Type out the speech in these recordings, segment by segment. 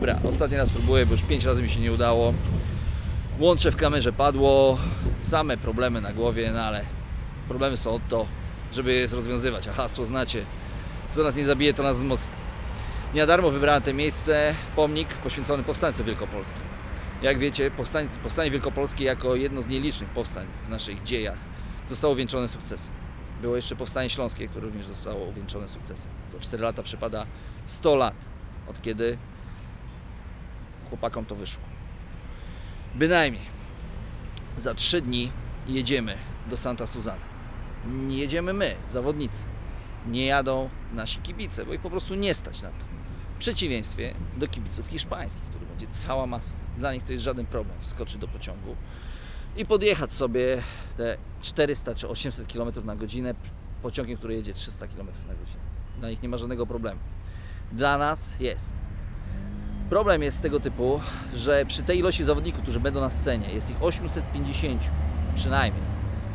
Dobra, ostatni raz próbuję, bo już 5 razy mi się nie udało. Łącze w kamerze padło, same problemy na głowie, no ale problemy są od to, żeby je rozwiązywać, a hasło znacie, co nas nie zabije, to nas wzmocni. Nie na darmo wybrałem to miejsce, pomnik poświęcony powstańcom wielkopolskim. Jak wiecie, powstanie wielkopolskie jako jedno z nielicznych powstań w naszych dziejach zostało uwieńczone sukcesem. Było jeszcze powstanie śląskie, które również zostało uwieńczone sukcesem. Za 4 lata przypada 100 lat, od kiedy chłopakom to wyszło. Bynajmniej za 3 dni jedziemy do Santa Susana. Nie jedziemy my, zawodnicy. Nie jadą nasi kibice, bo ich po prostu nie stać na to. W przeciwieństwie do kibiców hiszpańskich, których będzie cała masa. Dla nich to jest żaden problem wskoczyć do pociągu i podjechać sobie te 400 czy 800 km na godzinę pociągiem, który jedzie 300 km na godzinę. Dla nich nie ma żadnego problemu. Dla nas jest. Problem jest z tego typu, że przy tej ilości zawodników, którzy będą na scenie, jest ich 850 przynajmniej.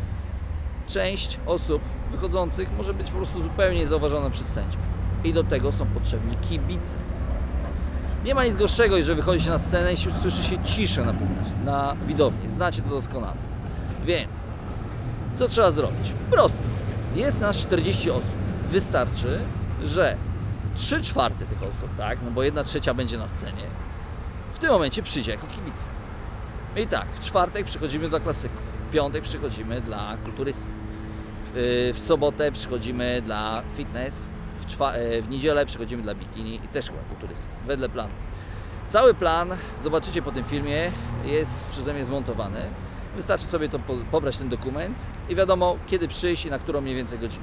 Część osób wychodzących może być po prostu zupełnie niezauważona przez sędziów. I do tego są potrzebni kibice. Nie ma nic gorszego, jeżeli wychodzi się na scenę i słyszy się ciszę na widowni. Znacie to doskonale. Więc, co trzeba zrobić? Prosto. Jest nas 40 osób. Wystarczy, że 3/4 tych osób, tak, no bo 1/3 będzie na scenie, w tym momencie przyjdzie jako kibice. I tak, w czwartek przychodzimy dla klasyków, w piątek przychodzimy dla kulturystów, w sobotę przychodzimy dla fitness, w niedzielę przychodzimy dla bikini i też chyba kulturystów, wedle planu. Cały plan, zobaczycie po tym filmie, jest przeze mnie zmontowany. Wystarczy sobie to pobrać ten dokument i wiadomo, kiedy przyjść i na którą mniej więcej godzinę.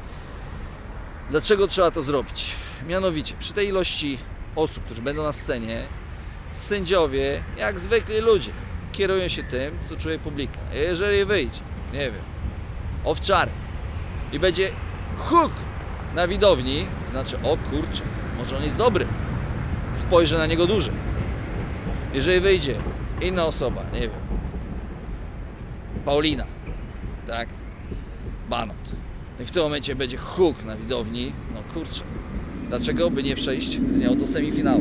Dlaczego trzeba to zrobić? Mianowicie, przy tej ilości osób, którzy będą na scenie, sędziowie, jak zwykli ludzie, kierują się tym, co czuje publika. Jeżeli wyjdzie, nie wiem, owczarek i będzie huk na widowni, znaczy, o kurczę, może on jest dobry, spojrzę na niego dłużej. Jeżeli wyjdzie inna osoba, nie wiem, Paulina, tak, Banot, i w tym momencie będzie huk na widowni, no kurczę, dlaczego by nie przejść z nią do semifinału?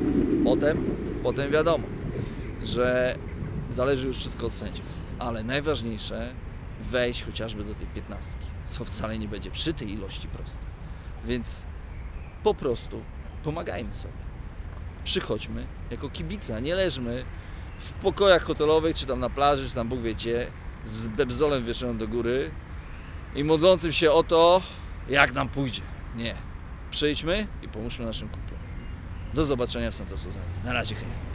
Potem wiadomo, że zależy już wszystko od sędziów, ale najważniejsze wejść chociażby do tej 15, co wcale nie będzie przy tej ilości proste. Więc po prostu pomagajmy sobie. Przychodźmy jako kibice, a nie leżmy w pokojach hotelowych, czy tam na plaży, czy tam Bóg wie gdzie, z bebzolem wieszonym do góry i modlącym się o to, jak nam pójdzie. Nie. Przyjdźmy i pomóżmy naszym kumplom. Do zobaczenia w Santa Susanie. Na razie, hej.